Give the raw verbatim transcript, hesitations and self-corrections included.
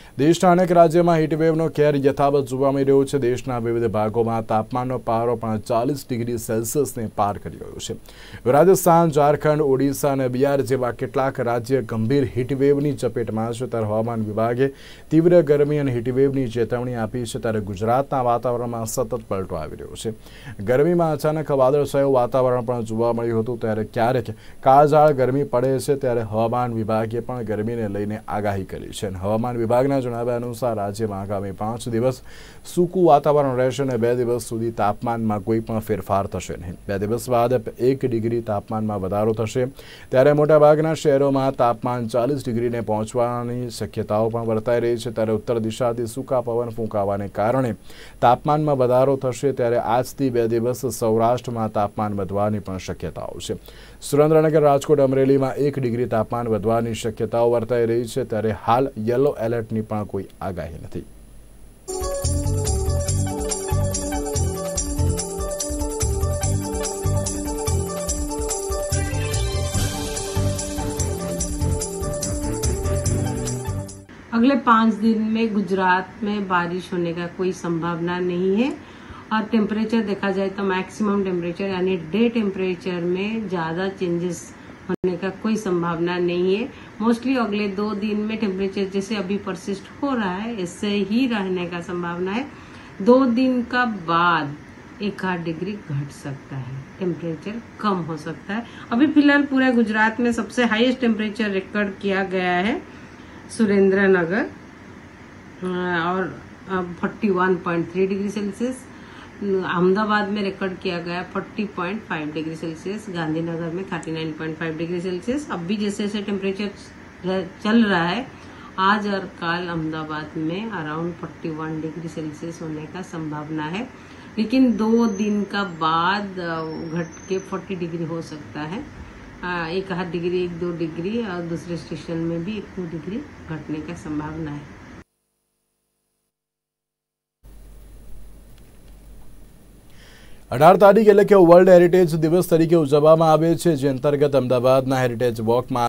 देशના અનેક રાજ્યોમાં હીટવેવનો કેર યથાવત જોવા મળી રહ્યો છે। દેશના વિવિધ ભાગોમાં તાપમાનનો પારો પણ ચાલીસ ડિગ્રી સેલ્સિયસને પાર કરી રહ્યો છે। રાજસ્થાન, ઝારખંડ, ઓડિશા અને બિહાર જેવા કેટલાક રાજ્ય ગંભીર હીટવેવની ચપેટમાં છે, ત્યારે હવામાન વિભાગે તીવ્ર ગરમી અને હીટવેવની ચેતવણી આપી છે। ત્યારે ગુજરાતના વાતાવરણમાં સતત પલટો આવી રહ્યો છે। ગરમીમાં અચાનક વાદળછાયું વાતાવરણ પણ જોવા મળ્યું હતું, ત્યારે ક્યારેક કાળઝાળ ગરમી પડે છે, ત્યારે હવામાન વિભાગે પણ ગરમીને લઈને આગાહી કરી છે। હવામાન વિભાગના જણાવ્યા અનુસાર રાજ્યમાં આગામી પાંચ દિવસ સૂકું વાતાવરણ રહેશે અને બે દિવસ સુધી તાપમાનમાં કોઈ પણ ફેરફાર થશે નહીં। બે દિવસ બાદ એક ડિગ્રી તાપમાનમાં વધારો થશે, ત્યારે મોટાભાગના શહેરોમાં તાપમાન ચાલીસ ડિગ્રીને પહોંચવાની શક્યતાઓ પણ વર્તાઈ રહી છે। ત્યારે ઉત્તર દિશાથી સૂકા પવન ફૂંકાવાને કારણે તાપમાનમાં વધારો થશે, ત્યારે આજથી બે દિવસ સૌરાષ્ટ્રમાં તાપમાન વધવાની પણ શક્યતાઓ છે। સુરેન્દ્રનગર, રાજકોટ, અમરેલીમાં એક ડિગ્રી તાપમાન વધવાની શક્યતાઓ વર્તાઈ રહી છે, ત્યારે હાલ યલો એલર્ટની પણ કોઈ આગાહી નથી। अगले पाँच दिन में गुजरात में बारिश होने का कोई संभावना नहीं है और टेम्परेचर देखा जाए तो मैक्सिमम टेम्परेचर यानी डे टेम्परेचर में ज़्यादा चेंजेस होने का कोई संभावना नहीं है। मोस्टली अगले दो दिन में टेम्परेचर जैसे अभी परसिस्ट हो रहा है ऐसे ही रहने का संभावना है। दो दिन का बाद एक आध डिग्री घट सकता है, टेम्परेचर कम हो सकता है। अभी फिलहाल पूरे गुजरात में सबसे हाईएस्ट टेम्परेचर रिकॉर्ड किया गया है सुरेंद्र नगर और इकतालीस पॉइंट तीन डिग्री सेल्सियस। अहमदाबाद में रिकॉर्ड किया गया चालीस पॉइंट पाँच डिग्री सेल्सियस, गांधीनगर में उनतालीस पॉइंट पाँच डिग्री सेल्सियस। अब भी जैसे जैसे टेम्परेचर चल रहा है, आज और कल अहमदाबाद में अराउंड इकतालीस डिग्री सेल्सियस होने का संभावना है, लेकिन दो दिन का बाद घट के चालीस डिग्री हो सकता है। एक आध डिग्री, एक दो डिग्री और दूसरे स्टेशन में भी एक दो डिग्री घटने का संभावना है। अठार तारीख એટલે કે વર્લ્ડ હેરિટેજ દિવસ તરીકે ઉજવવામાં આવે છે, જે અંતર્ગત અમદાવાદના હેરિટેજ વોકમાં